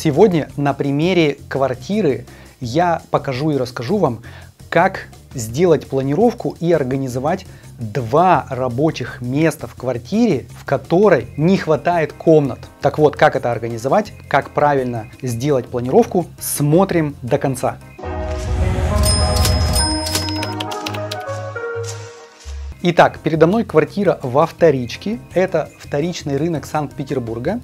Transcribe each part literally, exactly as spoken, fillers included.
Сегодня на примере квартиры я покажу и расскажу вам, как сделать планировку и организовать два рабочих места в квартире, в которой не хватает комнат. Так вот, как это организовать, как правильно сделать планировку, смотрим до конца. Итак, передо мной квартира во вторичке. Это вторичный рынок Санкт-Петербурга.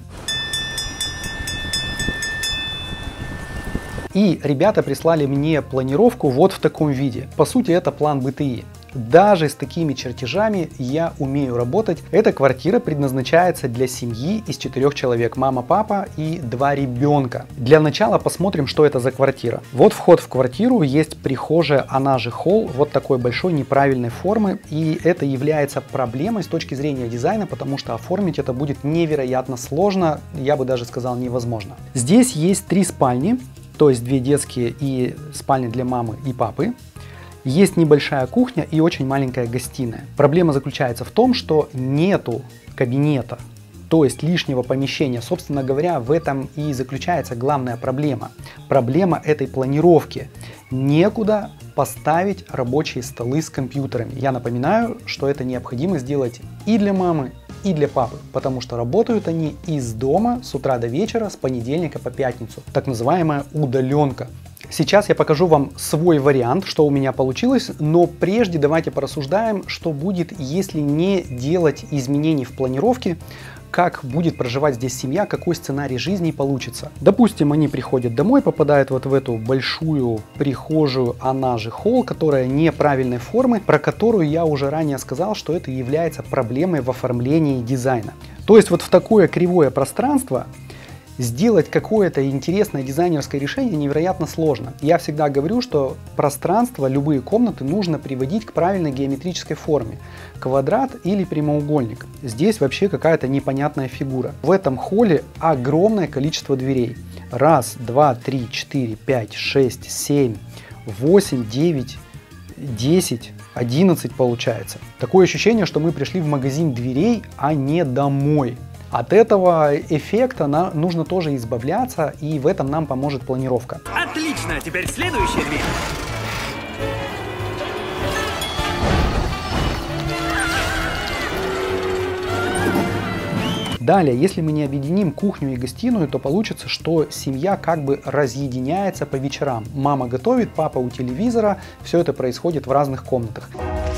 И ребята прислали мне планировку вот в таком виде. По сути, это план бэ тэ и. Даже с такими чертежами я умею работать. Эта квартира предназначается для семьи из четырех человек. Мама, папа и два ребенка. Для начала посмотрим, что это за квартира. Вот вход в квартиру, есть прихожая, она же холл, вот такой большой неправильной формы. И это является проблемой с точки зрения дизайна, потому что оформить это будет невероятно сложно, я бы даже сказал невозможно. Здесь есть три спальни, то есть две детские и спальни для мамы и папы. Есть небольшая кухня и очень маленькая гостиная. Проблема заключается в том, что нету кабинета, то есть лишнего помещения. Собственно говоря, в этом и заключается главная проблема. Проблема этой планировки. Некуда поставить рабочие столы с компьютерами. Я напоминаю, что это необходимо сделать и для мамы, и для папы, потому что работают они из дома с утра до вечера, с понедельника по пятницу. Так называемая удаленка. Сейчас я покажу вам свой вариант, что у меня получилось, но прежде давайте порассуждаем, что будет, если не делать изменений в планировке, как будет проживать здесь семья, какой сценарий жизни получится. Допустим, они приходят домой, попадают вот в эту большую прихожую, она же холл, которая неправильной формы, про которую я уже ранее сказал, что это является проблемой в оформлении дизайна. То есть вот в такое кривое пространство сделать какое-то интересное дизайнерское решение невероятно сложно. Я всегда говорю, что пространство, любые комнаты нужно приводить к правильной геометрической форме. Квадрат или прямоугольник. Здесь вообще какая-то непонятная фигура. В этом холле огромное количество дверей. Раз, два, три, четыре, пять, шесть, семь, восемь, девять, десять, одиннадцать получается. Такое ощущение, что мы пришли в магазин дверей, а не домой. От этого эффекта на, нужно тоже избавляться, и в этом нам поможет планировка. Отлично, теперь следующая дверь. Далее, если мы не объединим кухню и гостиную, то получится, что семья как бы разъединяется по вечерам. Мама готовит, папа у телевизора, все это происходит в разных комнатах.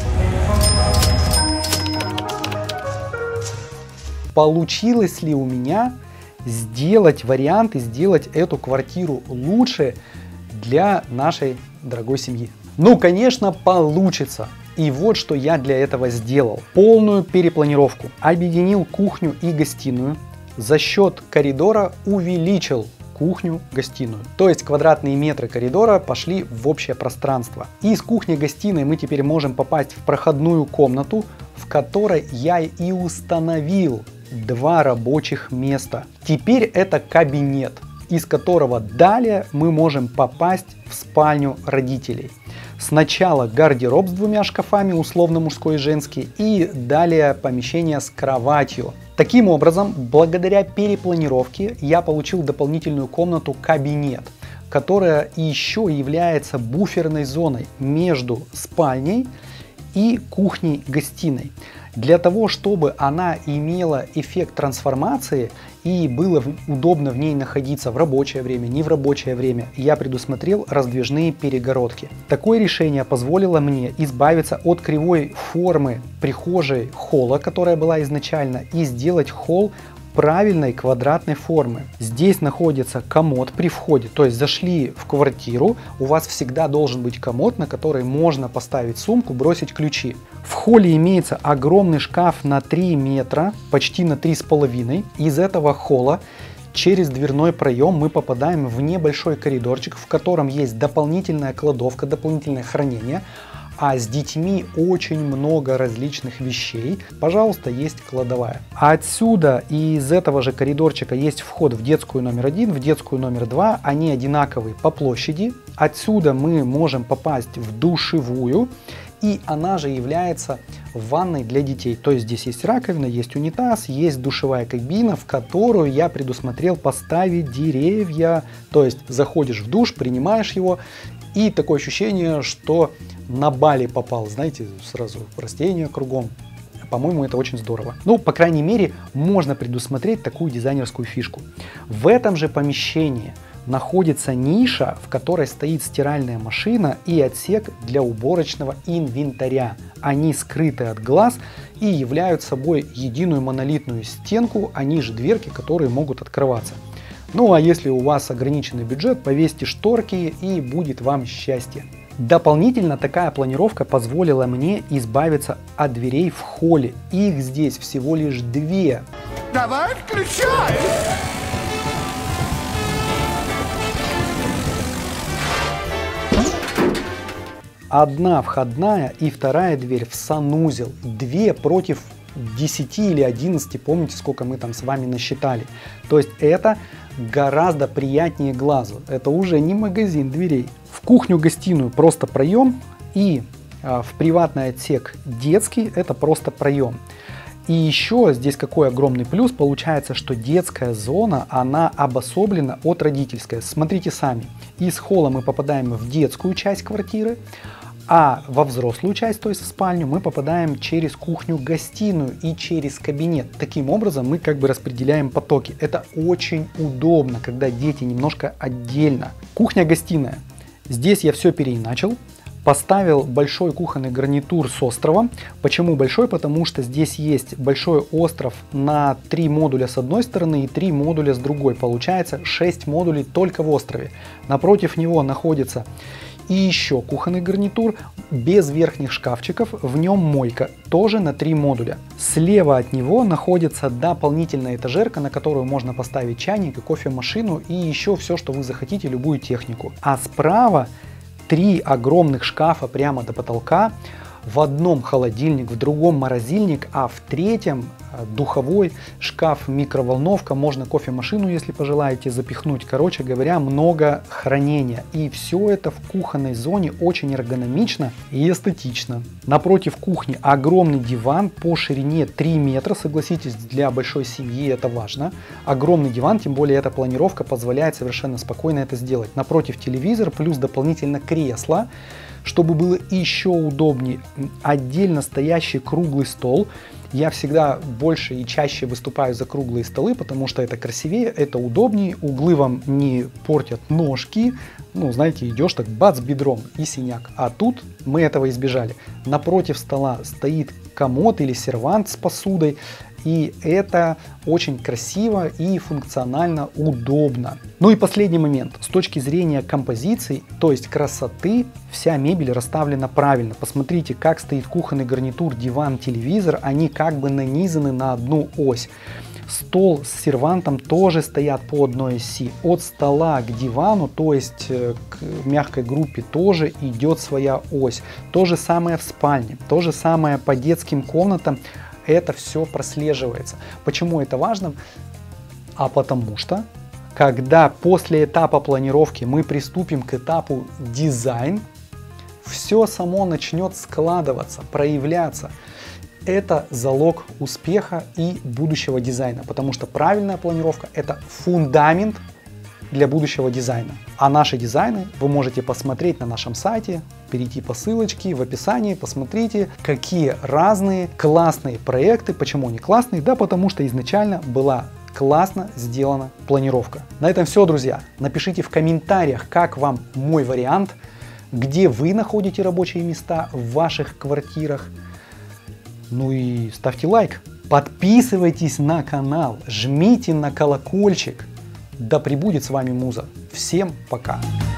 Получилось ли у меня сделать вариант и сделать эту квартиру лучше для нашей дорогой семьи? Ну, конечно, получится. И вот что я для этого сделал. Полную перепланировку. Объединил кухню и гостиную. За счет коридора увеличил кухню-гостиную. То есть квадратные метры коридора пошли в общее пространство. И из кухни-гостиной мы теперь можем попасть в проходную комнату, в которой я и установил два рабочих места. Теперь это кабинет, из которого далее мы можем попасть в спальню родителей. Сначала гардероб с двумя шкафами, условно мужской и женский, и далее помещение с кроватью. Таким образом, благодаря перепланировке я получил дополнительную комнату кабинет, которая еще является буферной зоной между спальней и кухней-гостиной. Для того, чтобы она имела эффект трансформации и было удобно в ней находиться в рабочее время, не в рабочее время, я предусмотрел раздвижные перегородки. Такое решение позволило мне избавиться от кривой формы прихожей холла, которая была изначально, и сделать холл правильной квадратной формы. Здесь находится комод при входе, то есть зашли в квартиру, у вас всегда должен быть комод, на который можно поставить сумку, бросить ключи. В холле имеется огромный шкаф на три метра, почти на три с половиной. Из этого холла через дверной проем мы попадаем в небольшой коридорчик, в котором есть дополнительная кладовка, дополнительное хранение. А с детьми очень много различных вещей. Пожалуйста, есть кладовая. А отсюда и из этого же коридорчика есть вход в детскую номер один, в детскую номер два. Они одинаковые по площади. Отсюда мы можем попасть в душевую. и она же является ванной для детей. То есть здесь есть раковина, есть унитаз, есть душевая кабина, в которую я предусмотрел поставить деревья. То есть заходишь в душ, принимаешь его, и такое ощущение, что на Бали попал, знаете, сразу растения кругом. По-моему, это очень здорово. Ну, по крайней мере, можно предусмотреть такую дизайнерскую фишку. В этом же помещении находится ниша, в которой стоит стиральная машина и отсек для уборочного инвентаря. Они скрыты от глаз и являются собой единую монолитную стенку, они же дверки, которые могут открываться. Ну а если у вас ограниченный бюджет, повесьте шторки и будет вам счастье. Дополнительно такая планировка позволила мне избавиться от дверей в холле. Их здесь всего лишь две. Давай включай! Одна входная и вторая дверь в санузел. Две против десяти или одиннадцати, помните, сколько мы там с вами насчитали. То есть это гораздо приятнее глазу. Это уже не магазин дверей. В кухню-гостиную просто проем, и а, в приватный отсек детский это просто проем. И еще здесь какой огромный плюс, получается, что детская зона, она обособлена от родительской. Смотрите сами, из холла мы попадаем в детскую часть квартиры, а во взрослую часть, то есть в спальню, мы попадаем через кухню-гостиную и через кабинет. Таким образом мы как бы распределяем потоки. Это очень удобно, когда дети немножко отдельно. Кухня-гостиная. Здесь я все переиначил. Поставил большой кухонный гарнитур с островом. Почему большой? Потому что здесь есть большой остров на три модуля с одной стороны и три модуля с другой. Получается шесть модулей только в острове. Напротив него находится и еще кухонный гарнитур без верхних шкафчиков, в нем мойка, тоже на три модуля. Слева от него находится дополнительная этажерка, на которую можно поставить чайник и кофемашину и еще все, что вы захотите, любую технику. А справа три огромных шкафа прямо до потолка. В одном холодильник, в другом морозильник, а в третьем духовой шкаф, микроволновка, можно кофемашину, если пожелаете, запихнуть. Короче говоря, много хранения. И все это в кухонной зоне очень эргономично и эстетично. Напротив кухни огромный диван по ширине три метра. Согласитесь, для большой семьи это важно. Огромный диван, тем более эта планировка позволяет совершенно спокойно это сделать. Напротив телевизор, плюс дополнительно кресло. Чтобы было еще удобнее, отдельно стоящий круглый стол. Я всегда больше и чаще выступаю за круглые столы, потому что это красивее, это удобнее, углы вам не портят ножки. Ну, знаете, идешь так бац бедром и синяк. А тут мы этого избежали. Напротив стола стоит комод или сервант с посудой. И это очень красиво и функционально удобно. Ну и последний момент. С точки зрения композиции, то есть красоты, вся мебель расставлена правильно. Посмотрите, как стоит кухонный гарнитур, диван, телевизор. Они как бы нанизаны на одну ось. Стол с сервантом тоже стоят по одной оси. От стола к дивану, то есть к мягкой группе, тоже идет своя ось. То же самое в спальне, то же самое по детским комнатам. Это все прослеживается. Почему это важно? А потому что, когда после этапа планировки мы приступим к этапу дизайн, все само начнет складываться, проявляться. Это залог успеха и будущего дизайна, потому что правильная планировка – это фундамент для будущего дизайна. А наши дизайны вы можете посмотреть на нашем сайте, перейти по ссылочке в описании, посмотрите, какие разные классные проекты. Почему они классные? Да потому что изначально была классно сделана планировка. На этом все, друзья. Напишите в комментариях, как вам мой вариант, где вы находите рабочие места в ваших квартирах. Ну и ставьте лайк, подписывайтесь на канал, жмите на колокольчик. Да пребудет с вами Муза. Всем пока!